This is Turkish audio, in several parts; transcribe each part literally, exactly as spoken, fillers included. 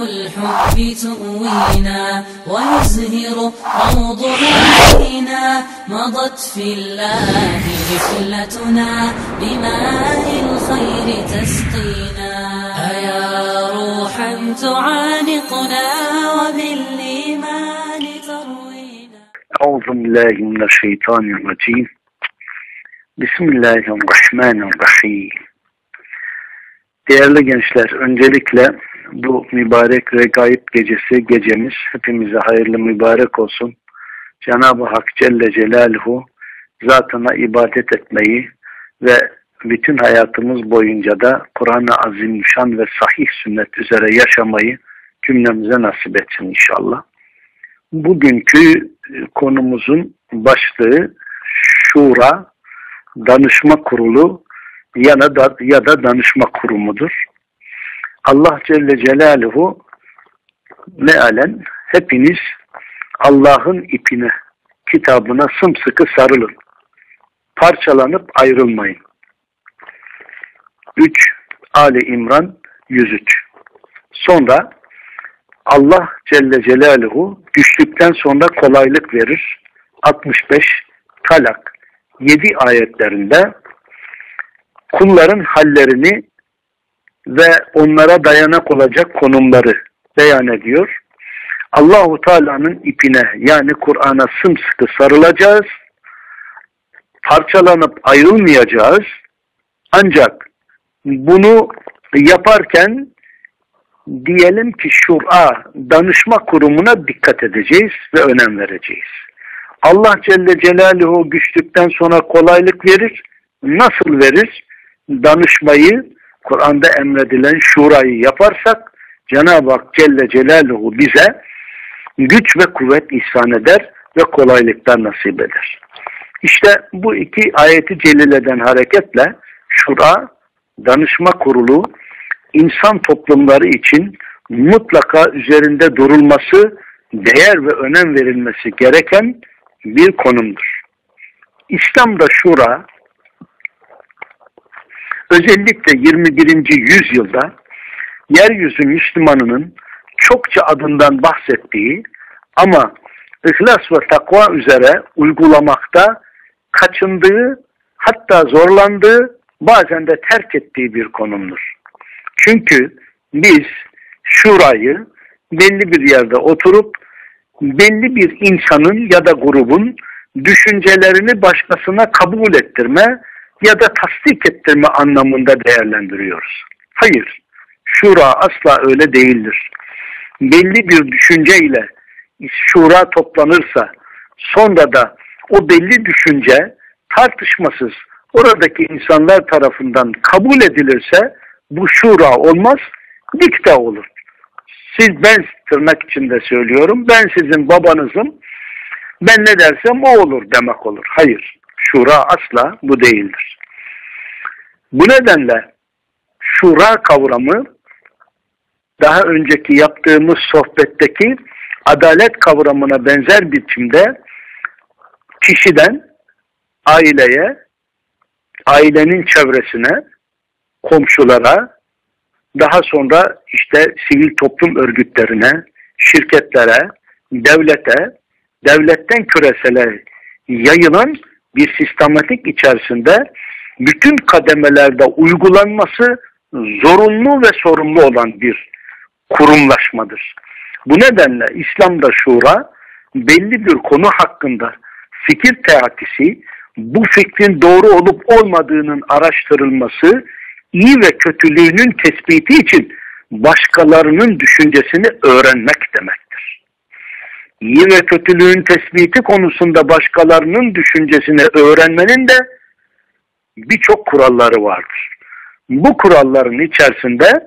الحب تؤوينا ويزهر روض علينا مضت في الله رحلتنا بماء الخير تسقينا أيا روحا تعانقنا وبالإيمان تروينا. أعوذ بالله من الشيطان الرجيم. بسم الله الرحمن الرحيم. Değerli gençler, öncelikle bu mübarek Regaib gecesi gecemiz hepimize hayırlı mübarek olsun. Cenab-ı Hak Celle Celaluhu zatına ibadet etmeyi ve bütün hayatımız boyunca da Kur'an-ı Azimüşşan ve sahih sünnet üzere yaşamayı cümlemize nasip etsin inşallah. Bugünkü konumuzun başlığı Şura, Danışma Kurulu ya da, ya da Danışma Kurumudur. Allah Celle Celaluhu mealen hepiniz Allah'ın ipine, kitabına sımsıkı sarılın. Parçalanıp ayrılmayın. üç Ali İmran yüz üç. Sonra Allah Celle Celaluhu güçlükten sonra kolaylık verir. altmış beş Talak yedi ayetlerinde kulların hallerini ve onlara dayanak olacak konumları beyan ediyor. Allahu Teala'nın ipine yani Kur'an'a sımsıkı sarılacağız. Parçalanıp ayrılmayacağız. Ancak bunu yaparken diyelim ki Şura, danışma kurumuna dikkat edeceğiz ve önem vereceğiz. Allah Celle Celaluhu güçlükten sonra kolaylık verir. Nasıl verir? Danışmayı, Kur'an'da emredilen şurayı yaparsak Cenab-ı Hak Celle Celaluhu bize güç ve kuvvet ihsan eder ve kolaylıklar nasip eder. İşte bu iki ayeti celileden hareketle Şura, danışma kurulu insan toplumları için mutlaka üzerinde durulması, değer ve önem verilmesi gereken bir konumdur. İslam'da Şura özellikle yirmi birinci yüzyılda yeryüzü Müslümanının çokça adından bahsettiği ama ihlas ve takva üzere uygulamakta kaçındığı, hatta zorlandığı, bazen de terk ettiği bir konumdur. Çünkü biz şurayı belli bir yerde oturup belli bir insanın ya da grubun düşüncelerini başkasına kabul ettirme ya da tasdik ettirme anlamında değerlendiriyoruz. Hayır, şura asla öyle değildir. Belli bir düşünceyle şura toplanırsa, sonra da o belli düşünce tartışmasız oradaki insanlar tarafından kabul edilirse bu şura olmaz, dikta olur. Siz, ben tırnak içinde söylüyorum, ben sizin babanızım, ben ne dersem o olur demek olur. Hayır, şura asla bu değildir. Bu nedenle şura kavramı daha önceki yaptığımız sohbetteki adalet kavramına benzer biçimde kişiden aileye, ailenin çevresine, komşulara, daha sonra işte sivil toplum örgütlerine, şirketlere, devlete, devletten küresele yayılan bir sistematik içerisinde bütün kademelerde uygulanması zorunlu ve sorumlu olan bir kurumlaşmadır. Bu nedenle İslam'da şura belli bir konu hakkında fikir teatisi, bu fikrin doğru olup olmadığının araştırılması, iyi ve kötülüğünün tespiti için başkalarının düşüncesini öğrenmek demektir. İyi ve kötülüğün tespiti konusunda başkalarının düşüncesini öğrenmenin de birçok kuralları vardır. Bu kuralların içerisinde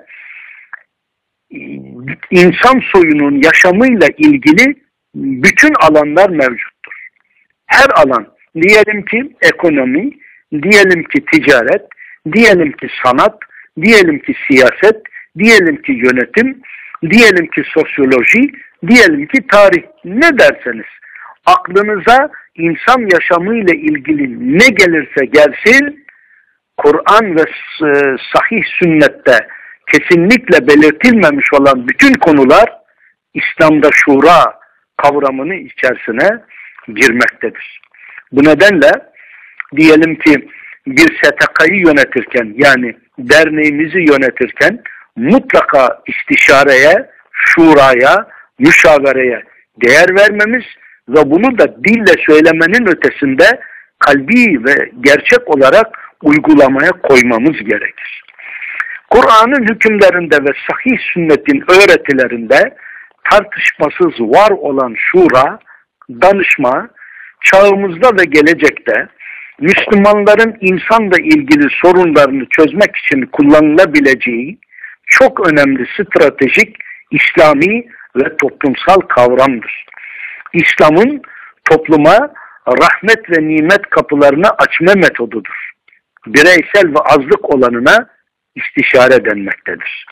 insan soyunun yaşamıyla ilgili bütün alanlar mevcuttur. Her alan, diyelim ki ekonomi, diyelim ki ticaret, diyelim ki sanat, diyelim ki siyaset, diyelim ki yönetim, diyelim ki sosyoloji, diyelim ki tarih, ne derseniz aklınıza insan yaşamıyla ilgili ne gelirse gelsin, Kur'an ve sahih sünnette kesinlikle belirtilmemiş olan bütün konular İslam'da şura kavramını içerisine girmektedir. Bu nedenle diyelim ki bir S T K'yı yönetirken, yani derneğimizi yönetirken mutlaka istişareye, şuraya, müşavereye değer vermemiz ve bunu da dille söylemenin ötesinde kalbi ve gerçek olarak uygulamaya koymamız gerekir. Kur'an'ın hükümlerinde ve sahih sünnetin öğretilerinde tartışmasız var olan şura, danışma, çağımızda ve gelecekte Müslümanların insanla ilgili sorunlarını çözmek için kullanılabileceği çok önemli stratejik, İslami ve toplumsal kavramdır. İslam'ın topluma rahmet ve nimet kapılarını açma metodudur. Bireysel ve azlık olanına istişare denmektedir.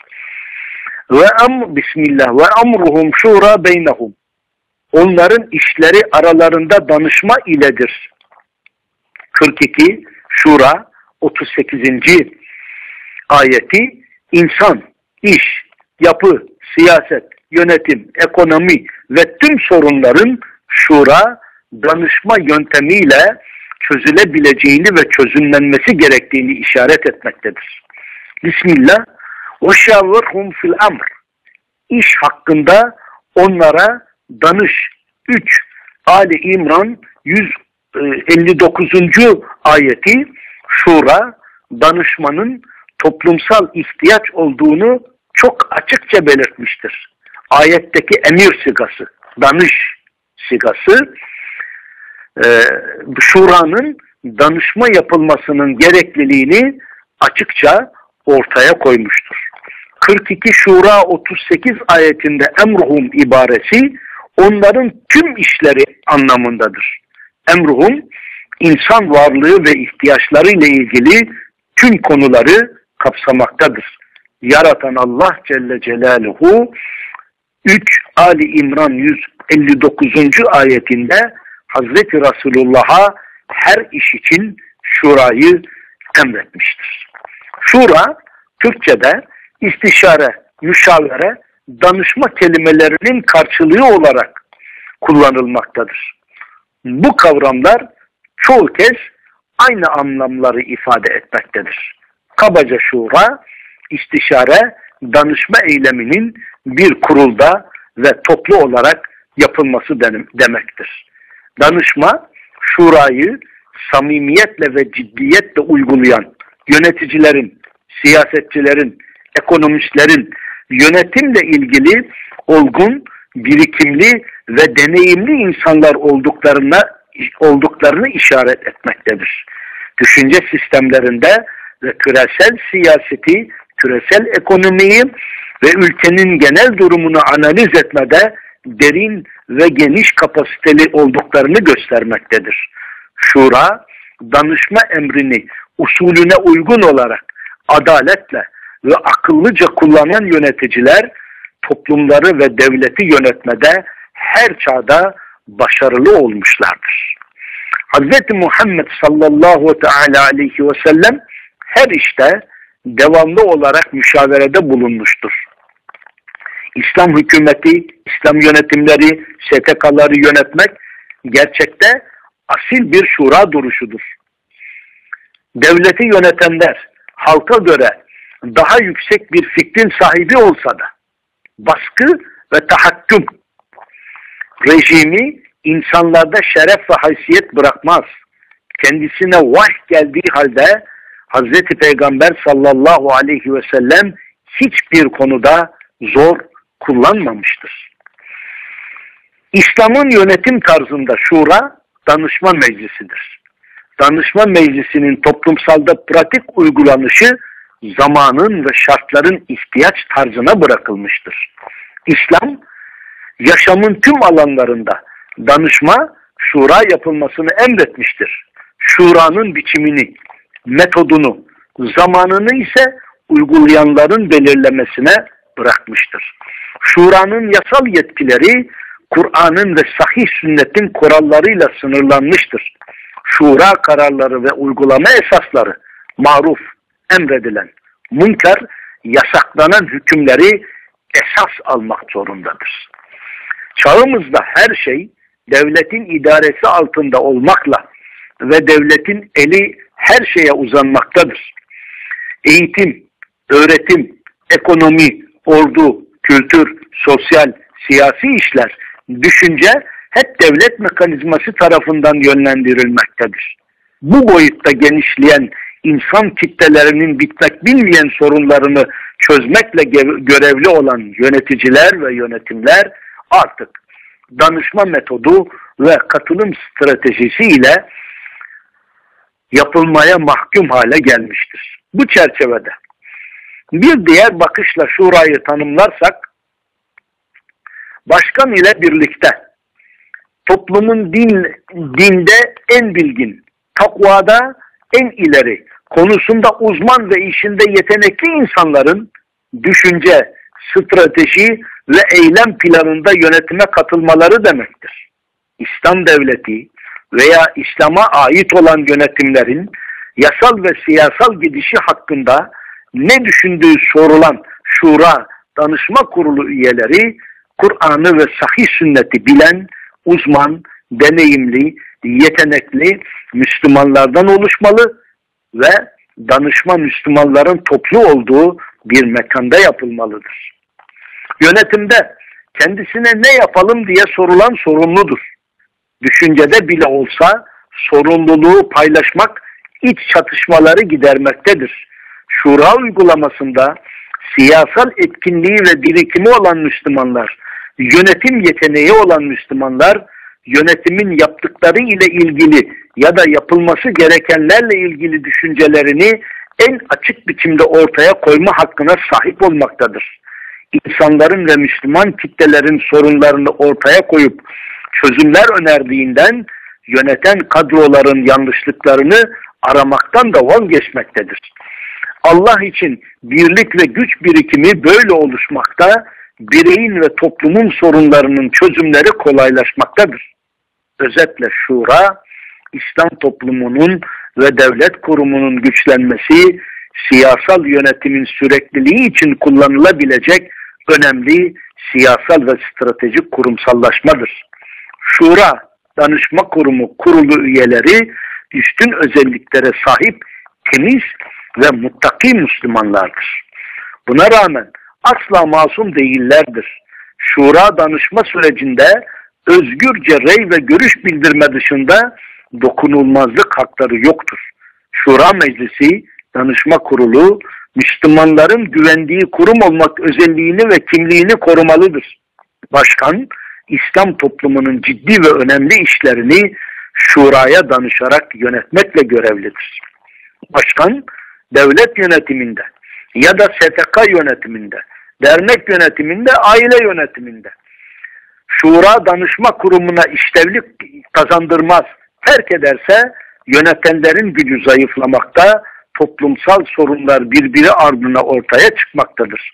Ve am Bismillah ve amruhum şura beynehum. Onların işleri aralarında danışma iledir. kırk iki Şura otuz sekizinci ayeti insan, iş, yapı, siyaset, yönetim, ekonomi ve tüm sorunların şura, danışma yöntemiyle çözülebileceğini ve çözümlenmesi gerektiğini işaret etmektedir. Bismillah ve şavirhum fil amr. İş hakkında onlara danış. üç Ali İmran yüz elli dokuzuncu ayeti şura, danışmanın toplumsal ihtiyaç olduğunu çok açıkça belirtmiştir. Ayetteki emir sigası, danış sigası, e, şuranın danışma yapılmasının gerekliliğini açıkça ortaya koymuştur. kırk iki Şura otuz sekiz ayetinde emruhum ibaresi onların tüm işleri anlamındadır. Emruhum insan varlığı ve ihtiyaçları ile ilgili tüm konuları kapsamaktadır. Yaratan Allah Celle Celaluhu üç Ali İmran yüz elli dokuzuncu ayetinde Hazreti Resulullah'a her iş için şurayı emretmiştir. Şura, Türkçe'de istişare, müşavere, danışma kelimelerinin karşılığı olarak kullanılmaktadır. Bu kavramlar çoğu kez aynı anlamları ifade etmektedir. Kabaca şura, istişare, danışma eyleminin bir kurulda ve toplu olarak yapılması demektir. Danışma, şurayı samimiyetle ve ciddiyetle uygulayan yöneticilerin, siyasetçilerin, ekonomistlerin yönetimle ilgili olgun, birikimli ve deneyimli insanlar olduklarına olduklarını işaret etmektedir. Düşünce sistemlerinde ve küresel siyaseti, küresel ekonomiyi ve ülkenin genel durumunu analiz etmede derin ve geniş kapasiteli olduklarını göstermektedir. Şura, danışma emrini usulüne uygun olarak adaletle ve akıllıca kullanan yöneticiler toplumları ve devleti yönetmede her çağda başarılı olmuşlardır. Hz. Muhammed sallallahu teala aleyhi ve sellem her işte devamlı olarak müşaverede bulunmuştur. İslam hükümeti, İslam yönetimleri, S T K'ları yönetmek gerçekte asil bir şura duruşudur. Devleti yönetenler halka göre daha yüksek bir fikrin sahibi olsa da baskı ve tahakküm rejimi insanlarda şeref ve haysiyet bırakmaz. Kendisine vahy geldiği halde Hazreti Peygamber sallallahu aleyhi ve sellem hiçbir konuda zor kullanmamıştır. İslam'ın yönetim tarzında şura danışma meclisidir. Danışma meclisinin toplumsalda pratik uygulanışı zamanın ve şartların ihtiyaç tarzına bırakılmıştır. İslam, yaşamın tüm alanlarında danışma, şura yapılmasını emretmiştir. Şuranın biçimini, metodunu, zamanını ise uygulayanların belirlemesine bırakmıştır. Şuranın yasal yetkileri, Kur'an'ın ve sahih sünnetin kurallarıyla sınırlanmıştır. Şura kararları ve uygulama esasları, maruf, emredilen, münker, yasaklanan hükümleri esas almak zorundadır. Çağımızda her şey devletin idaresi altında olmakla ve devletin eli her şeye uzanmaktadır. Eğitim, öğretim, ekonomi, ordu, kültür, sosyal, siyasi işler, düşünce hep devlet mekanizması tarafından yönlendirilmektedir. Bu boyutta genişleyen insan kitlelerinin bitmek bilmeyen sorunlarını çözmekle görevli olan yöneticiler ve yönetimler artık danışma metodu ve katılım stratejisi ile yapılmaya mahkum hale gelmiştir. Bu çerçevede bir diğer bakışla şurayı tanımlarsak, başkan ile birlikte toplumun din, dinde en bilgin, takvada en ileri, konusunda uzman ve işinde yetenekli insanların düşünce, strateji ve eylem planında yönetime katılmaları demektir. İslam devleti veya İslam'a ait olan yönetimlerin yasal ve siyasal gidişi hakkında ne düşündüğü sorulan şura, danışma kurulu üyeleri, Kur'an'ı ve sahih sünneti bilen, uzman, deneyimli, yetenekli Müslümanlardan oluşmalı ve danışma Müslümanların toplu olduğu bir mekanda yapılmalıdır. Yönetimde kendisine ne yapalım diye sorulan sorumludur. Düşüncede bile olsa sorumluluğu paylaşmak iç çatışmaları gidermektedir. Şura uygulamasında siyasal etkinliği ve birikimi olan Müslümanlar, yönetim yeteneği olan Müslümanlar, yönetimin yaptıkları ile ilgili ya da yapılması gerekenlerle ilgili düşüncelerini en açık biçimde ortaya koyma hakkına sahip olmaktadır. İnsanların ve Müslüman kitlelerin sorunlarını ortaya koyup çözümler önerdiğinden yöneten kadroların yanlışlıklarını aramaktan da vazgeçmektedir. Allah için birlik ve güç birikimi böyle oluşmakta, bireyin ve toplumun sorunlarının çözümleri kolaylaşmaktadır. Özetle şura, İslam toplumunun ve devlet kurumunun güçlenmesi, siyasal yönetimin sürekliliği için kullanılabilecek önemli siyasal ve stratejik kurumsallaşmadır. Şura, danışma kurumu kurulu üyeleri üstün özelliklere sahip temiz ve muttaki Müslümanlardır. Buna rağmen asla masum değillerdir. Şura danışma sürecinde özgürce rey ve görüş bildirme dışında dokunulmazlık hakları yoktur. Şura Meclisi, danışma kurulu, Müslümanların güvendiği kurum olmak özelliğini ve kimliğini korumalıdır. Başkan, İslam toplumunun ciddi ve önemli işlerini şuraya danışarak yönetmekle görevlidir. Başkan, devlet yönetiminde ya da S T K yönetiminde, dernek yönetiminde, aile yönetiminde şura danışma kurumuna işlevlik kazandırmaz, terk ederse yönetenlerin gücü zayıflamakta, toplumsal sorunlar birbiri ardına ortaya çıkmaktadır.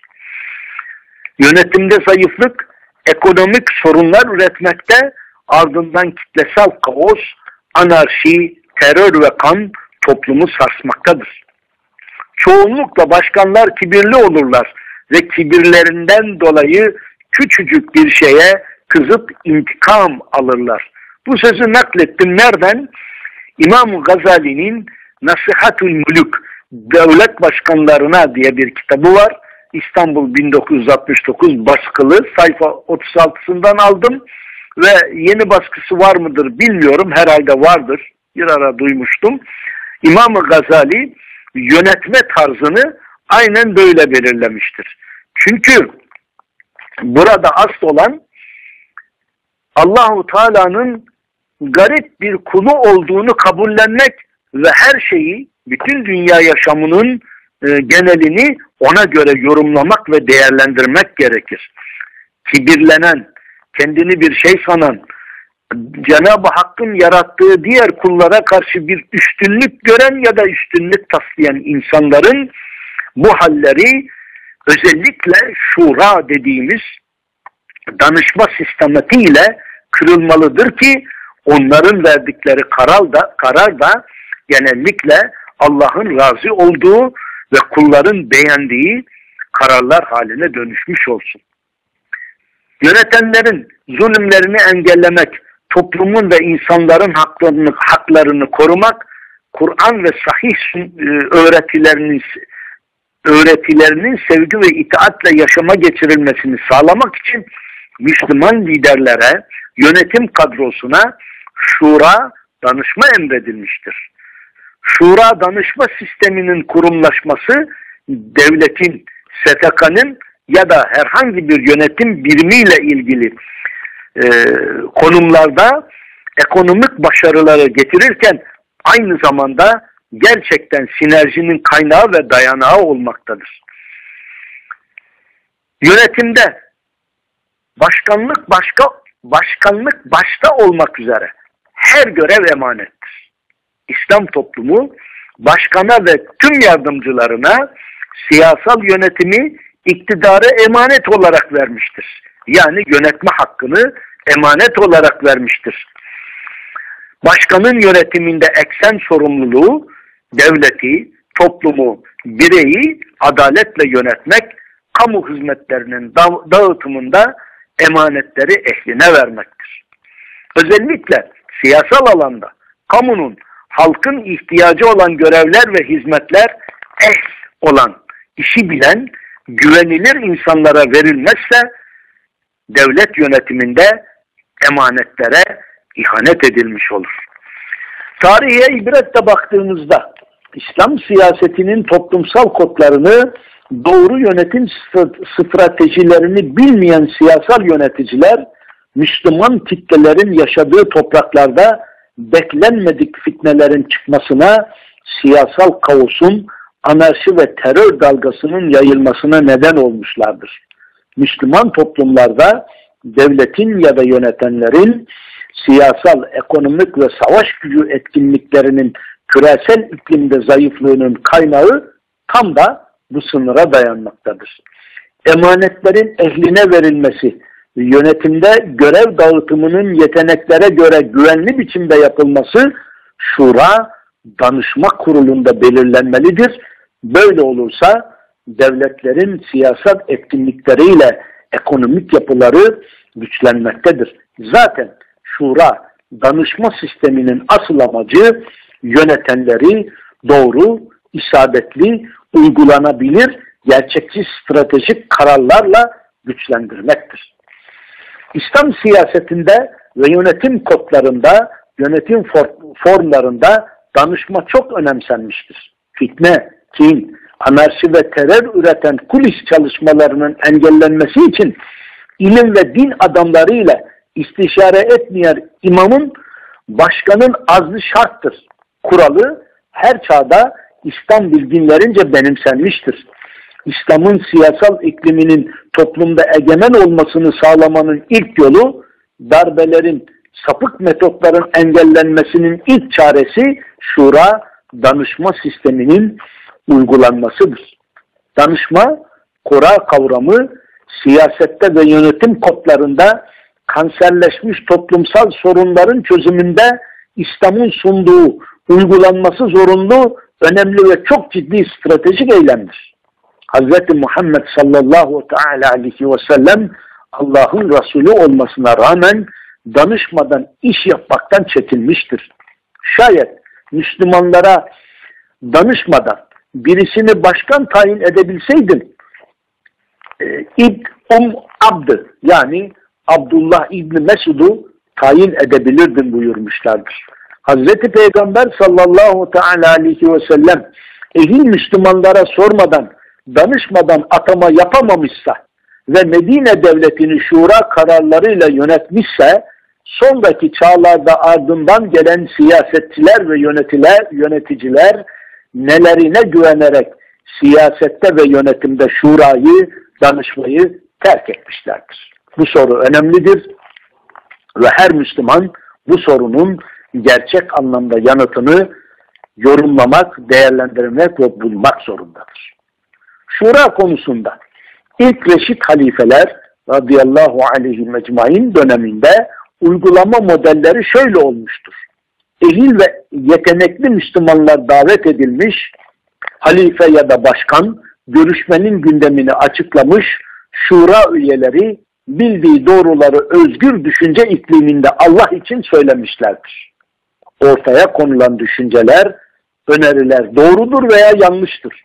Yönetimde zayıflık, ekonomik sorunlar üretmekte, ardından kitlesel kaos, anarşi, terör ve kan toplumu sarsmaktadır. Çoğunlukla başkanlar kibirli olurlar ve kibirlerinden dolayı küçücük bir şeye kızıp intikam alırlar. Bu sözü naklettim nereden? İmam Gazali'nin Nasihatül Mülük, Devlet Başkanlarına diye bir kitabı var. İstanbul bin dokuz yüz altmış dokuz baskılı, sayfa otuz altısından aldım ve yeni baskısı var mıdır bilmiyorum, herhalde vardır, bir ara duymuştum. İmam Gazali yönetme tarzını aynen böyle belirlemiştir. Çünkü burada asıl olan Allahu Teala'nın garip bir kulu olduğunu kabullenmek ve her şeyi, bütün dünya yaşamının e, genelini ona göre yorumlamak ve değerlendirmek gerekir. Kibirlenen, kendini bir şey sanan, Cenab-ı Hakk'ın yarattığı diğer kullara karşı bir üstünlük gören ya da üstünlük taslayan insanların bu halleri özellikle şura dediğimiz danışma sistematiğiyle kırılmalıdır ki onların verdikleri karar da, karar da genellikle Allah'ın razı olduğu ve kulların beğendiği, kararlar haline dönüşmüş olsun. Yönetenlerin zulümlerini engellemek, toplumun ve insanların haklarını, haklarını korumak, Kur'an ve sahih öğretilerinin öğretilerinin sevgi ve itaatle yaşama geçirilmesini sağlamak için Müslüman liderlere, yönetim kadrosuna şura, danışma emredilmiştir. Şura danışma sisteminin kurumlaşması, devletin, S T K'nın ya da herhangi bir yönetim birimiyle ilgili e, konumlarda ekonomik başarıları getirirken aynı zamanda gerçekten sinerjinin kaynağı ve dayanağı olmaktadır. Yönetimde başkanlık başka başkanlık başta olmak üzere her görev emanettir. İslam toplumu başkana ve tüm yardımcılarına siyasal yönetimi, iktidarı emanet olarak vermiştir. Yani yönetme hakkını emanet olarak vermiştir. Başkanın yönetiminde eksen sorumluluğu devleti, toplumu, bireyi adaletle yönetmek, kamu hizmetlerinin dağıtımında emanetleri ehline vermektir. Özellikle siyasal alanda kamunun halkın ihtiyacı olan görevler ve hizmetler ehl olan, işi bilen, güvenilir insanlara verilmezse devlet yönetiminde emanetlere ihanet edilmiş olur. Tarihe ibretle baktığımızda İslam siyasetinin toplumsal kodlarını, doğru yönetim stratejilerini bilmeyen siyasal yöneticiler, Müslüman kitlelerin yaşadığı topraklarda beklenmedik fitnelerin çıkmasına, siyasal kaosun, anarşi ve terör dalgasının yayılmasına neden olmuşlardır. Müslüman toplumlarda devletin ya da yönetenlerin siyasal, ekonomik ve savaş gücü etkinliklerinin küresel iklimde zayıflığının kaynağı tam da bu sınıra dayanmaktadır. Emanetlerin ehline verilmesi, yönetimde görev dağıtımının yeteneklere göre güvenli biçimde yapılması şura, danışma kurulunda belirlenmelidir. Böyle olursa devletlerin siyasal etkinlikleriyle ekonomik yapıları güçlenmektedir. Zaten şura, danışma sisteminin asıl amacı yönetenleri doğru, isabetli, uygulanabilir, gerçekçi stratejik kararlarla güçlendirmektir. İslam siyasetinde ve yönetim kodlarında, yönetim formlarında danışma çok önemsenmiştir. Fitne, kin, anarşi ve terör üreten kulis çalışmalarının engellenmesi için ilim ve din adamlarıyla istişare etmeyen imamın başkanın azlı şarttır. Kuralı her çağda İslam bilginlerince benimsenmiştir. İslam'ın siyasal ikliminin toplumda egemen olmasını sağlamanın ilk yolu, darbelerin, sapık metotların engellenmesinin ilk çaresi şura, danışma sisteminin uygulanmasıdır. Danışma, kura kavramı siyasette ve yönetim kodlarında kanserleşmiş toplumsal sorunların çözümünde İslam'ın sunduğu, uygulanması zorunlu, önemli ve çok ciddi stratejik eylemdir. Hazreti Muhammed sallallahu teala aleyhi ve sellem Allah'ın Resulü olmasına rağmen danışmadan iş yapmaktan çekinmiştir. Şayet Müslümanlara danışmadan birisini başkan tayin edebilseydin, e, İbn Um Abd yani Abdullah İbni Mesud'u tayin edebilirdin buyurmuşlardır. Hazreti Peygamber sallallahu teala aleyhi ve sellem ehil Müslümanlara sormadan, danışmadan atama yapamamışsa ve Medine devletini şura kararlarıyla yönetmişse, sondaki çağlarda ardından gelen siyasetçiler ve yönetiler, yöneticiler nelerine güvenerek siyasette ve yönetimde şurayı, danışmayı terk etmişlerdir. Bu soru önemlidir ve her Müslüman bu sorunun gerçek anlamda yanıtını yorumlamak, değerlendirmek ve bulmak zorundadır. Şura konusunda ilk Reşid halifeler radıyallahu aleyhi mecmain döneminde uygulama modelleri şöyle olmuştur. Ehil ve yetenekli Müslümanlar davet edilmiş, halife ya da başkan görüşmenin gündemini açıklamış, şura üyeleri bildiği doğruları özgür düşünce ikliminde Allah için söylemişlerdir. Ortaya konulan düşünceler, öneriler doğrudur veya yanlıştır.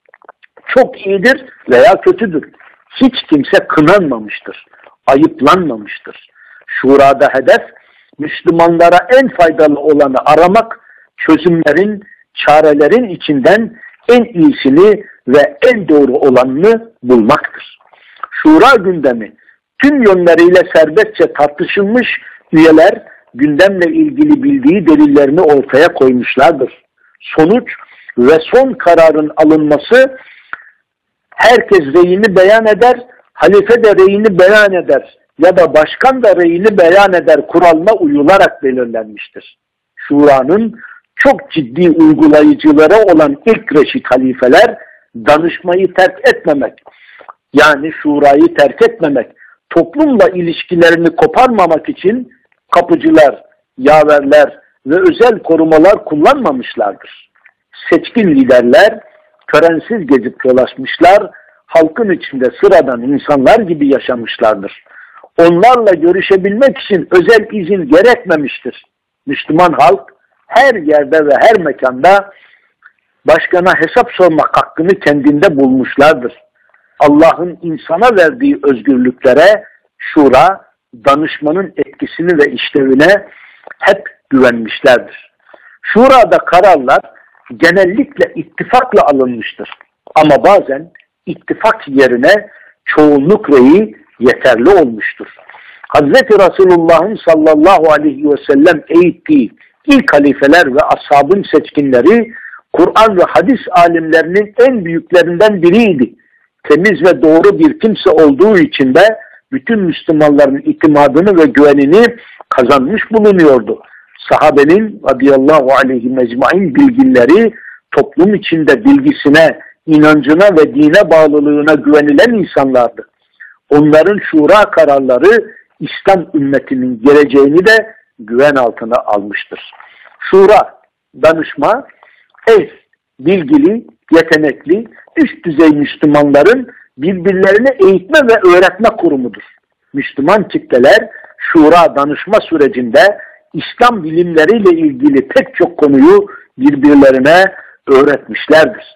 Çok iyidir veya kötüdür. Hiç kimse kınanmamıştır, ayıplanmamıştır. Şurada hedef, Müslümanlara en faydalı olanı aramak, çözümlerin, çarelerin içinden en iyisini ve en doğru olanını bulmaktır. Şura gündemi tüm yönleriyle serbestçe tartışılmış, üyeler gündemle ilgili bildiği delillerini ortaya koymuşlardır. Sonuç ve son kararın alınması, herkes reyini beyan eder, halife de reyini beyan eder ya da başkan da reyini beyan eder kuralına uyularak belirlenmiştir. Şuranın çok ciddi uygulayıcıları olan ilk reşit halifeler danışmayı terk etmemek, yani şurayı terk etmemek, toplumla ilişkilerini koparmamak için kapıcılar, yaverler ve özel korumalar kullanmamışlardır. Seçkin liderler törensiz gezip dolaşmışlar, halkın içinde sıradan insanlar gibi yaşamışlardır. Onlarla görüşebilmek için özel izin gerekmemiştir. Müslüman halk her yerde ve her mekanda başkana hesap sormak hakkını kendinde bulmuşlardır. Allah'ın insana verdiği özgürlüklere şura, danışmanın etkisini ve işlevine hep güvenmişlerdir. Şurada kararlar genellikle ittifakla alınmıştır. Ama bazen ittifak yerine çoğunluk reyi yeterli olmuştur. Hazreti Resulullah'ın sallallahu aleyhi ve sellem eğittiği ilk halifeler ve ashabın seçkinleri Kur'an ve hadis alimlerinin en büyüklerinden biriydi. Temiz ve doğru bir kimse olduğu için de bütün Müslümanların itimadını ve güvenini kazanmış bulunuyordu. Sahabenin radıyallahu aleyhi mecmain bilginleri toplum içinde bilgisine, inancına ve dine bağlılığına güvenilen insanlardı. Onların şura kararları İslam ümmetinin geleceğini de güven altına almıştır. Şura, danışma, eş, bilgili, yetenekli, üst düzey Müslümanların birbirlerini eğitme ve öğretme kurumudur. Müslüman kitleler şura danışma sürecinde İslam bilimleriyle ilgili pek çok konuyu birbirlerine öğretmişlerdir.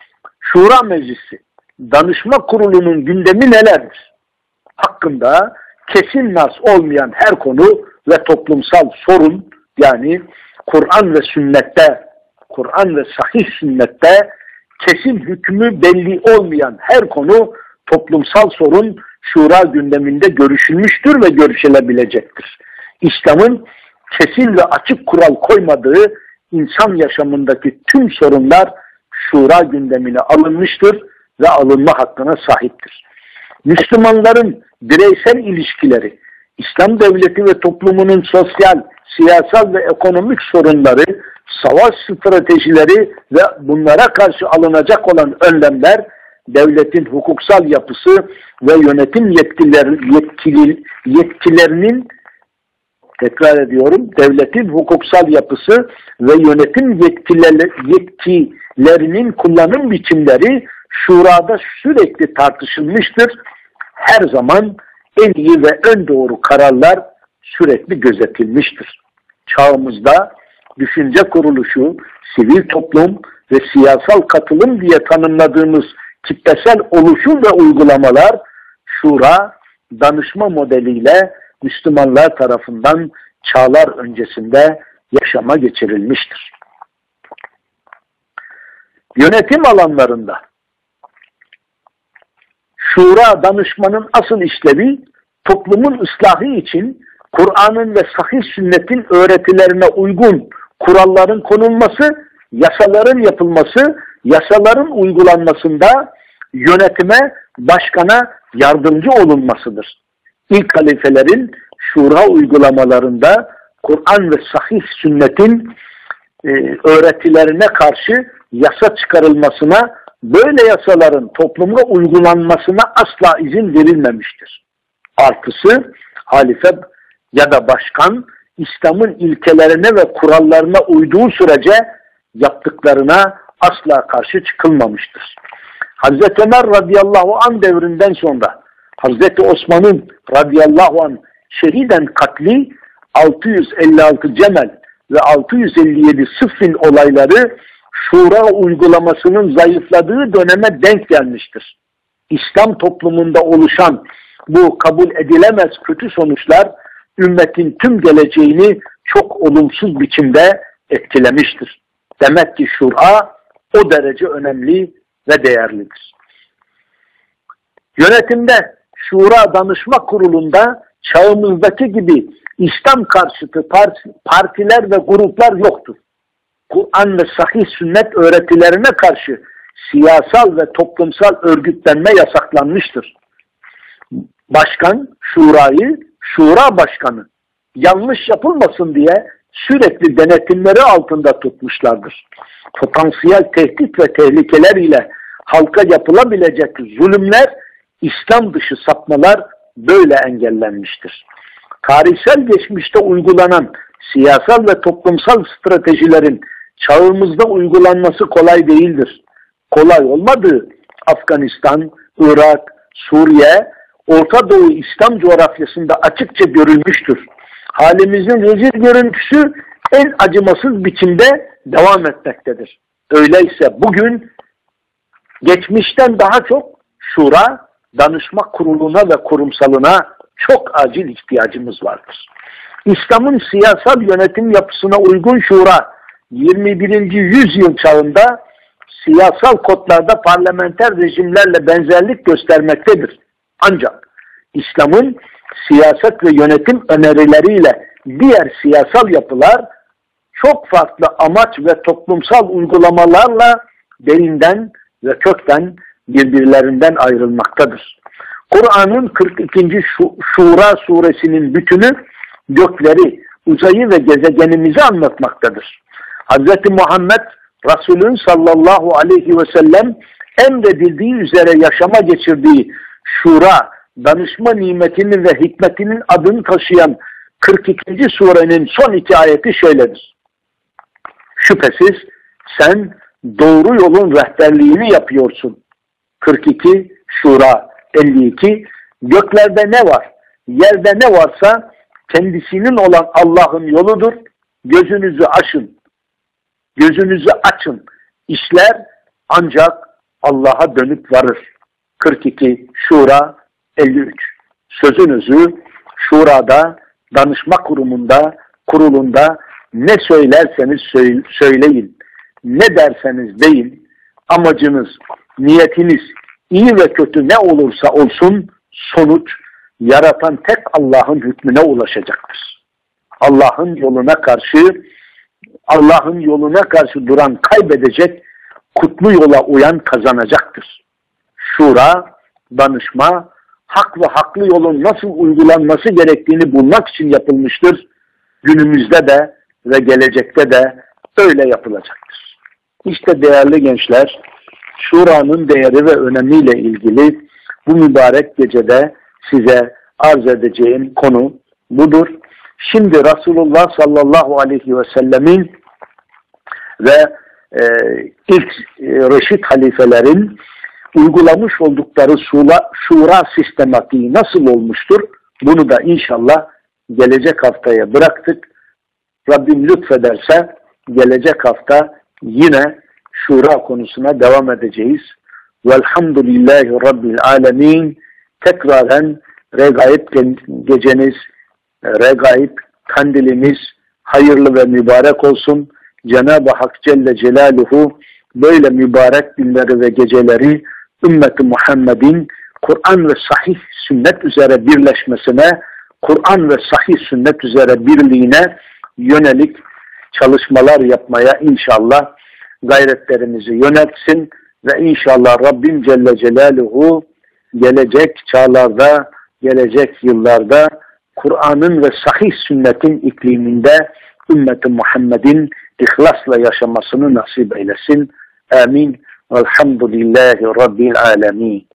Şura Meclisi, danışma kurulunun gündemi nelerdir? Hakkında kesin nas olmayan her konu ve toplumsal sorun, yani Kur'an ve sünnette, Kur'an ve sahih sünnette kesin hükmü belli olmayan her konu, toplumsal sorun şura gündeminde görüşülmüştür ve görüşülebilecektir. İslam'ın kesin ve açık kural koymadığı insan yaşamındaki tüm sorunlar şura gündemine alınmıştır ve alınma hakkına sahiptir. Müslümanların bireysel ilişkileri, İslam devleti ve toplumunun sosyal, siyasal ve ekonomik sorunları, savaş stratejileri ve bunlara karşı alınacak olan önlemler, devletin hukuksal yapısı ve yönetim yetkileri, yetkili, yetkilerinin, tekrar ediyorum, devletin hukuksal yapısı ve yönetim yetkileri, yetkilerinin kullanım biçimleri şurada sürekli tartışılmıştır. Her zaman en iyi ve en doğru kararlar sürekli gözetilmiştir. Çağımızda düşünce kuruluşu, sivil toplum ve siyasal katılım diye tanımladığımız kitlesel oluşum ve uygulamalar şura, danışma modeliyle Müslümanlar tarafından çağlar öncesinde yaşama geçirilmiştir. Yönetim alanlarında şura danışmanın asıl işlevi toplumun ıslahı için Kur'an'ın ve sahih sünnetin öğretilerine uygun kuralların konulması, yasaların yapılması, yasaların uygulanmasında yönetime, başkana yardımcı olunmasıdır. İlk halifelerin şura uygulamalarında Kur'an ve sahih sünnetin e, öğretilerine karşı yasa çıkarılmasına, böyle yasaların toplumda uygulanmasına asla izin verilmemiştir. Artısı, halife ya da başkan İslam'ın ilkelerine ve kurallarına uyduğu sürece yaptıklarına asla karşı çıkılmamıştır. Hazreti Ömer radıyallahu anh devrinden sonra Hazreti Osman'ın radıyallahu anh şehiden katli, altı yüz elli altı Cemel ve altı yüz elli yedi Sıffin olayları şura uygulamasının zayıfladığı döneme denk gelmiştir. İslam toplumunda oluşan bu kabul edilemez kötü sonuçlar ümmetin tüm geleceğini çok olumsuz biçimde etkilemiştir. Demek ki şura o derece önemli ve değerlidir. Yönetimde Şura Danışma Kurulu'nda çağımızdaki gibi İslam karşıtı parti, partiler ve gruplar yoktur. Kur'an ve sahih sünnet öğretilerine karşı siyasal ve toplumsal örgütlenme yasaklanmıştır. Başkan, şurayı, şura başkanı yanlış yapılmasın diye sürekli denetimleri altında tutmuşlardır. Potansiyel tehdit ve tehlikeler ile halka yapılabilecek zulümler, İslam dışı sapmalar böyle engellenmiştir. Tarihsel geçmişte uygulanan siyasal ve toplumsal stratejilerin çağımızda uygulanması kolay değildir. Kolay olmadığı Afganistan, Irak, Suriye, Orta Doğu İslam coğrafyasında açıkça görülmüştür. Halimizin rezil görüntüsü en acımasız biçimde devam etmektedir. Öyleyse bugün geçmişten daha çok şura, danışma kuruluna ve kurumsalına çok acil ihtiyacımız vardır. İslam'ın siyasal yönetim yapısına uygun şura, yirmi birinci yüzyıl çağında siyasal kodlarda parlamenter rejimlerle benzerlik göstermektedir. Ancak İslam'ın siyaset ve yönetim önerileriyle diğer siyasal yapılar çok farklı amaç ve toplumsal uygulamalarla derinden ve kökten birbirlerinden ayrılmaktadır. Kur'an'ın kırk ikinci Şura suresinin bütünü gökleri, uzayı ve gezegenimizi anlatmaktadır. Hz. Muhammed Resulün sallallahu aleyhi ve sellem emredildiği üzere yaşama geçirdiği şura, danışma nimetinin ve hikmetinin adını taşıyan kırk ikinci surenin son iki ayeti şöyledir. Şüphesiz sen doğru yolun rehberliğini yapıyorsun. kırk iki Şura elli iki göklerde ne var, yerde ne varsa kendisinin olan Allah'ın yoludur. Gözünüzü açın. Gözünüzü açın. İşler ancak Allah'a dönüp varır. kırk iki Şura elli üç Sözünüzü şurada, danışma kurumunda, kurulunda ne söylerseniz söyleyin, ne derseniz deyin, amacınız, niyetiniz iyi ve kötü ne olursa olsun sonuç yaratan tek Allah'ın hükmüne ulaşacaktır. Allah'ın yoluna karşı Allah'ın yoluna karşı duran kaybedecek, kutlu yola uyan kazanacaktır. Şura, danışma, hak ve haklı yolun nasıl uygulanması gerektiğini bulmak için yapılmıştır. Günümüzde de ve gelecekte de öyle yapılacaktır. İşte değerli gençler, Şura'nın değeri ve önemiyle ilgili bu mübarek gecede size arz edeceğim konu budur. Şimdi Resulullah sallallahu aleyhi ve sellemin ve e, ilk e, Reşid halifelerin uygulamış oldukları şura, şura sistematiği nasıl olmuştur? Bunu da inşallah gelecek haftaya bıraktık. Rabbim lütfederse gelecek hafta yine şura konusuna devam edeceğiz. Velhamdülillahi Rabbil alemin. Tekraren regaib geceniz, regaib kandilimiz hayırlı ve mübarek olsun. Cenab-ı Hak Celle Celaluhu böyle mübarek günleri ve geceleri ümmeti Muhammed'in Kur'an ve sahih sünnet üzere birleşmesine, Kur'an ve sahih sünnet üzere birliğine yönelik çalışmalar yapmaya inşallah gayretlerimizi yöneltsin ve inşallah Rabbim Celle Celaluhu gelecek çağlarda, gelecek yıllarda Kur'an'ın ve sahih sünnetin ikliminde ümmeti Muhammed'in ihlasla yaşamasını nasip eylesin. Amin. Elhamdülillahi Rabbil alemin.